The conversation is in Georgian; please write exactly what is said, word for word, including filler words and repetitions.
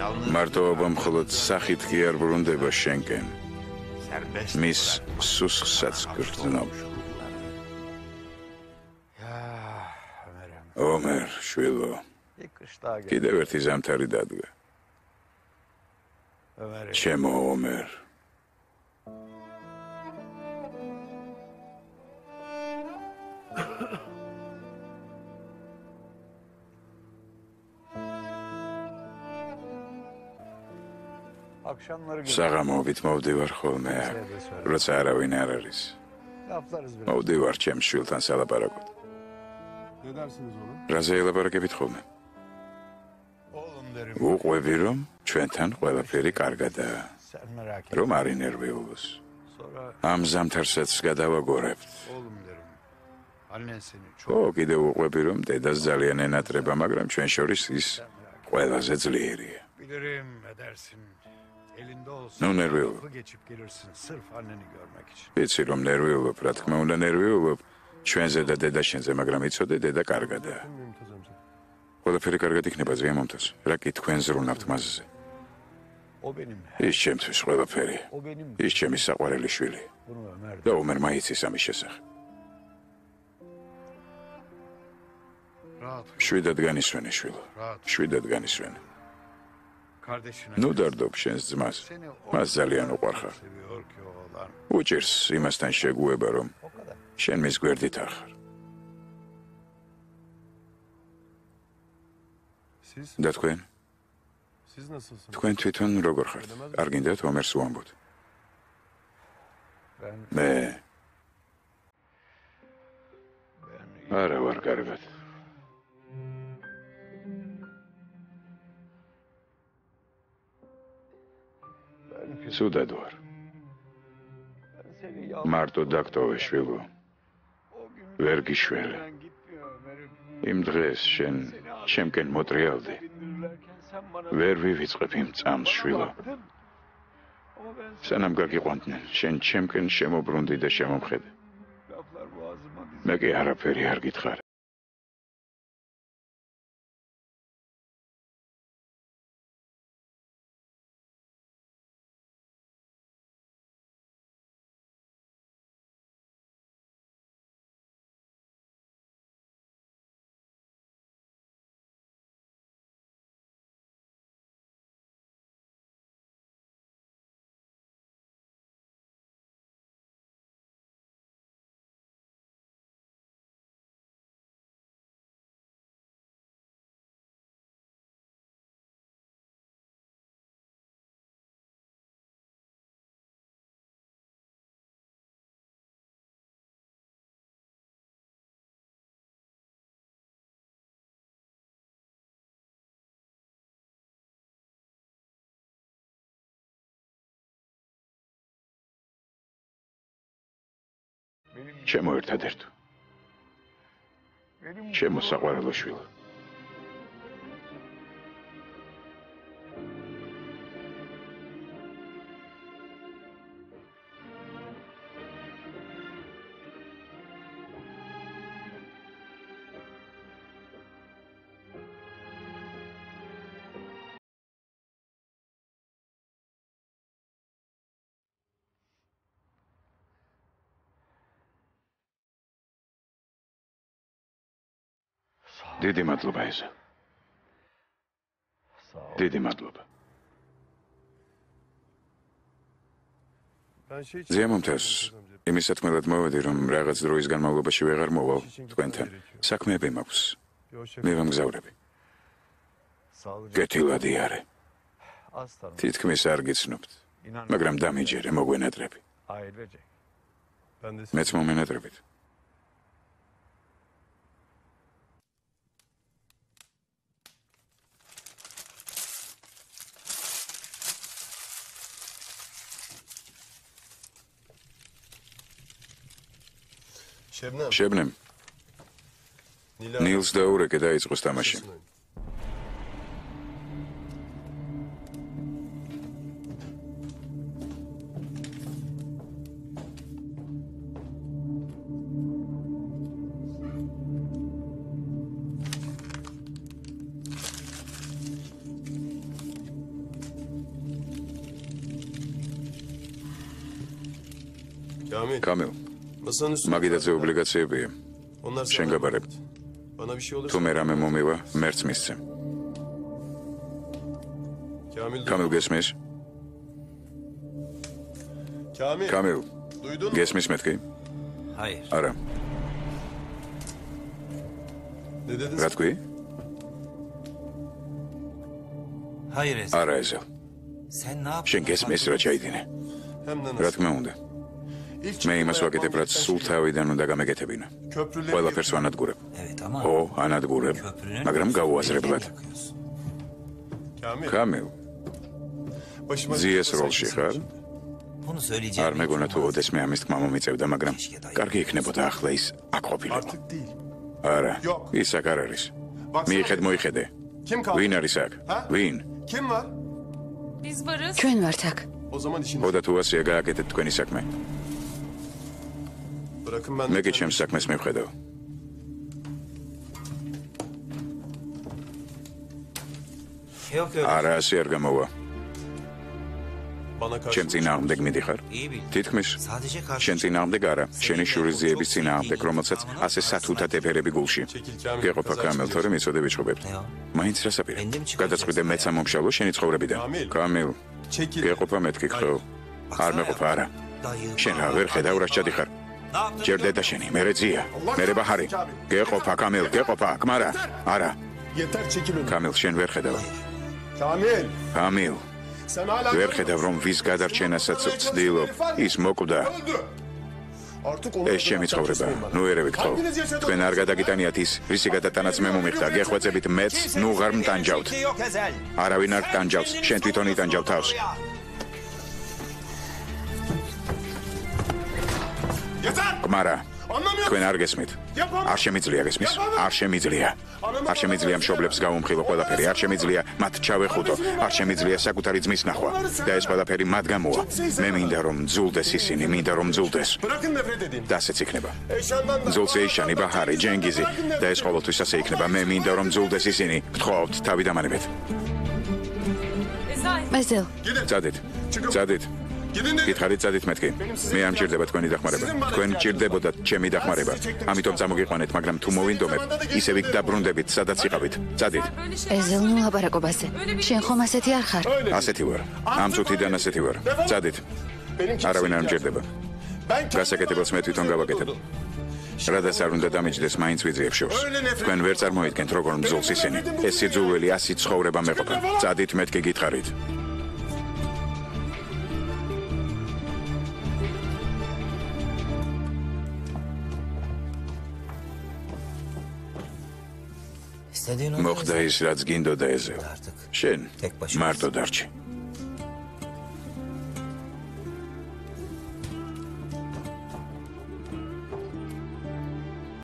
მარტოობა მხოლოდ სახით კი არ ბრუნდება შენკენ. მის სუსხსაც გრძნობ. ომერ, შვილო, კიდევ ერთი ზამთარი დადგა. ჩემო ომერ. საღამოობით მოვდივარ ხოლმე აქ, როცა არავინ არ არის. მოვდივარ ჩემს შვილთან სალაპარაკოდ. რაზე ელაპარაკებით ხოლმე? უყვები რომ ჩვენთან ყველაფერი კარგადაა, რომ არ ინერვიულოს. ამ ზამთარსაც გადავაგორებთ. ო, კიდევ უყვები რომ დედას ძალიან ენატრება, მაგრამ ჩვენ შორის ის ყველაზე ძლიერია. ნუ ნერვიულობ. ვიცი რომ ნერვიულობ, რა თქმა უნდა ნერვიულობ ჩვენზე და დედაშენზე, მაგრამ იცოდე დედა კარგადაა. ყველაფერი კარგად იქნება ზიამომთოს, რა კი თქვენ ზრუნავთ მასზე. ის ჩემთვის ყველაფერი, ის ჩემი საყვარელი შვილი. და ომერმა იცის ამის შესახებ. შვიდად განისვენე შვილო, შვიდად განისვენე. ნუ დარდობ შენს ძმას, მას ძალიან უყვარხარ. უჭირს იმასთან შეგუება, რომ შენ მის გვერდით არ ხარ. და თქვენ? თქვენ თვითონ როგორ ხართ? არ გინდათ ომერს უამბოთ? მე არა ვარ კარგად. სუდად ვარ. მარტო დაგტოვე შვილო. ვერ გიშვერე. იმ დღეს შენ ჩემკენ მოტრიალდი. ვერ ვივიწყებ იმ წამს შვილო. სანამ გაგიყვანდნენ, შენ ჩემკენ შემოbrunდი და შემომხედე. მე კი არაფერი არ გითხარ. ჩემო ერთადერთო. ჩემო საყვარელო შვილო. დიდი მადლობა ეზელ. დიდი მადლობა. ზიამომთოს იმის სათქმელად მოვედი, რომ რაღაც დროის განმავლობაში ვეღარ მოვალ თქვენთან. საქმეები მაქვს. მე ვამგზავრები. გეთილადი არე. თითქმის არ გიცნობთ, მაგრამ დამიჯერე მოგვენატრები. მეც მომენატრებით. შებნემ. ნილს დაურეკე და იწყოს თამაში. კამილ, მაგიდაზე ობლიგაციებია. შენ გაბარებ. თუ მე რამე მომივა, მერც მისცემ. კამილ გესმის? კამილ, გესმის მეთქი? არა. რა თქვი? არა ეზელ. შენ გესმის რა ჩაიდინე? რა თქმა უნდა. მე იმას ვაკეთებ, რაც სულ თავიდან უნდა გამეკეთებინა. ყველაფერს ვანადგურებ. ო, ანადგურებ, მაგრამ გაუაზრებლად. კამილ, ძიეს როლში ხარ? არ მეგონა თუ ოდეს მე ამის თქმა მომიწევდა, მაგრამ კარგი იქნებოდა ახლა ის აქ ყოფილიყო. არა, ის აქ არ არის. მიიხედ მოიხედე. ვინ არის აქ? ვინ? ჩვენ ვართ აქ. ოდა თუ ასია გააკეთეთ თქვენი საქმე. მე კი ჩემს საქმეს მივხედავ. არა, ასე არ გამოვა. ჩემ წინააღმდეგ მიდიხარ? თითქმის. შენ წინააღმდეგ არა, შენი შურის ძიების წინააღმდეგ, რომელსაც ასე სათუთად ეფერები გულში. გეყოფა კამილ, თორემ იცოდე ვიჩხობებთ. მაინც რასაპირე? გადაწყვიტე მეც ამომშალო შენი ცხოვრებიდან. კამილ, გეყოფა მეთქი ხო? არ მეყოფა არა. შენ რა ვერ ხედავ რას ჩადიხარ? მჭირდედა შენი, მერე ძია, მერე ბაჰარი. გეყოფა კამილ, გეყოფა, კმარა. არა. კამილ, შენ ვერ ხედავ. კამილ, ვერ ხედავ რომ ვის გადარჩენასაც ვცდილობ, ის მოკვდა. ეს ჩემი ცხოვრება, ნუ ერევი გთხოვ. თქვენ არ გადაგიტანიათ ის, ვისი გადატანაც მე მომიხდა, გეხვეწებით მეც, ნუ ღარ მტანჯავთ. არავინ არ ტანჯავს, შენ თვითონ იტანჯავ თავს. კმარა, თქვენ არ გესმით. არ შემიძლია გესმის, არ შემიძლია. არ შემიძლია მშობლებს გავუმხილო ყველაფერი, არ შემიძლია მათ ჩავეხუტო, არ შემიძლია საკუთარი ძმის ნახვა და ეს ყველაფერი მათ გამოვა. მე მინდა რომ მძულდეს ისინი, მინდა რომ მძულდეს. და ასეც იქნება. მძულს ეიშანი, ბაჰარი, ჯენგიზი და ეს ყოველთვის ასე იქნება. მე მინდა რომ მძულდეს ისინი. გთხოვთ, თავი დამანებეთ. ეზელ. წადით. წადით. გითხარით წადით მეთქი. მე არ მჭირდება თქვენი დახმარება. თქვენ მჭირდებოდათ ჩემი დახმარება. ამიტომ წამოგიყვანეთ, მაგრამ თუ მოვინდომებ, ისევ იქ დაბრუნდებით, სადაც იყავით. წადით. ეზელ, ნუ ლაპარაკობაზე. შენ ხომ ასეთი არ ხარ? ასეთი ვარ. ამ წუთიდან ასეთი ვარ. წადით. არავინ არ მჭირდება. გასაკეთებელს მე თვითონ გავაკეთებ. რადგან არ უნდა დამიჯდეს, მაინც ვიძიებ შორს. თქვენ ვერ წარმოიდგენთ, როგორ მძულს ისინი. ეს სიძულველი ასი ცხოვრება მეყოფა. წადით მეთქი გითხარით. მოხდა ის, რაც გინდოდა ეზელ. შენ მარტო დარჩი.